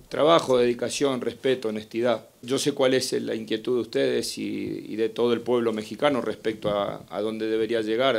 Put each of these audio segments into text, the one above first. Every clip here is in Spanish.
Trabajo, dedicación, respeto, honestidad. Yo sé cuál es la inquietud de ustedes y de todo el pueblo mexicano respecto a dónde debería llegar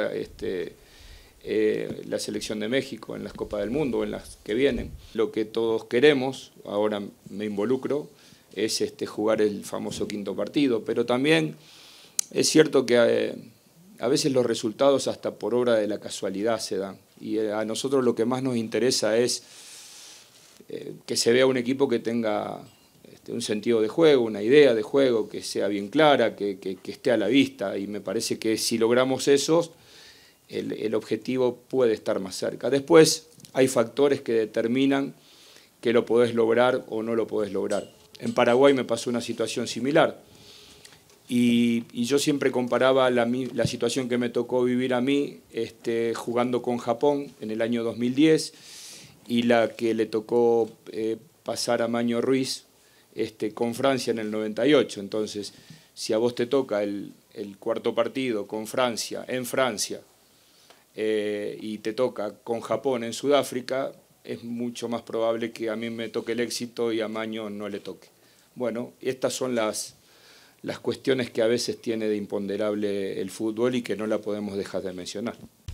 la selección de México en las Copas del Mundo, en las que vienen. Lo que todos queremos, ahora me involucro, es jugar el famoso quinto partido, pero también es cierto que a veces los resultados hasta por obra de la casualidad se dan, y a nosotros lo que más nos interesa es que se vea un equipo que tenga un sentido de juego, una idea de juego, que sea bien clara, que esté a la vista, y me parece que si logramos eso, el objetivo puede estar más cerca. Después hay factores que determinan que lo podés lograr o no lo podés lograr. En Paraguay me pasó una situación similar, y yo siempre comparaba la situación que me tocó vivir a mí jugando con Japón en el año 2010 y la que le tocó pasar a Maño Ruiz con Francia en el 98. Entonces, si a vos te toca el cuarto partido con Francia, en Francia, y te toca con Japón en Sudáfrica, es mucho más probable que a mí me toque el éxito y a Maño no le toque. Bueno, estas son las cuestiones que a veces tiene de imponderable el fútbol y que no la podemos dejar de mencionar.